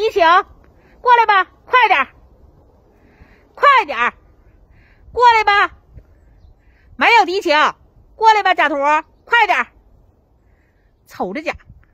敌情，过来吧，快点，快点，过来吧。没有敌情，过来吧，假图，快点，瞅着假。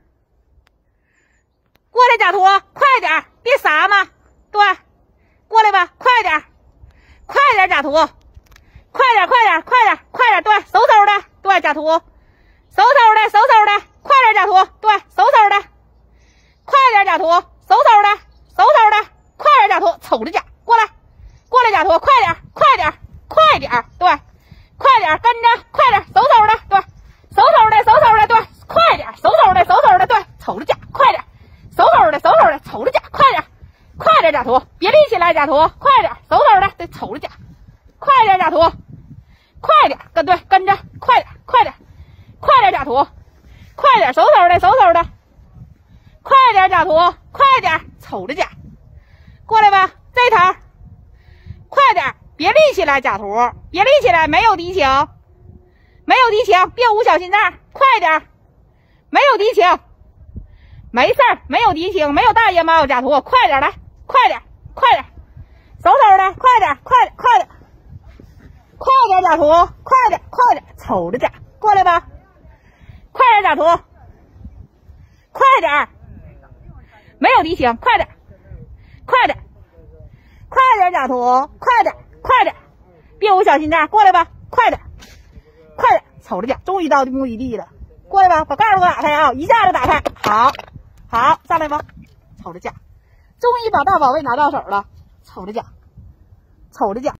过来，假图，快点，别傻嘛。对，过来吧，快点，快点，假图，快点，快点，快点，快点，对，嗖嗖的，对，假图，嗖嗖的，嗖嗖的，快点，假图，对，嗖嗖的，快点，假图，嗖嗖的，嗖嗖的，快点，假图，瞅着假，过来，过来，假图，快点，快点，快点，对，快点，跟着，快点，嗖嗖的，对，嗖嗖的，嗖嗖的，对，快点，嗖嗖的，嗖嗖的，对，瞅着假，快点，嗖嗖的，嗖嗖的，瞅着假，快点，快点，假图，别立起来，假图，快点，嗖嗖的，对，瞅着假，快点，假图，快点，跟着，快点，快点，快点，假图，快点，嗖嗖的，嗖嗖的，快点，假图，快点，瞅着假，过来吧，这头，快点，别立起来，假图，别立起来，没有敌情，没有敌情，别捂小心脏，快点，没有敌情，没事儿，没有敌情，没有大野猫，假图，快点来，快点，快点，嗖嗖的，快点，快点，快点，快点，假图，快点，快点，瞅着假，过来吧，快点，假图，快点，没有敌情，快点，快点，快点，假图，快点，快点，别捂小心脏，过来吧，快点，快点，瞅着假，终于到目的地了，过来吧，把盖儿给我打开啊，一下子打开，好，好，上来吧，瞅着假，终于把大宝贝拿到手了，瞅着假，瞅着假。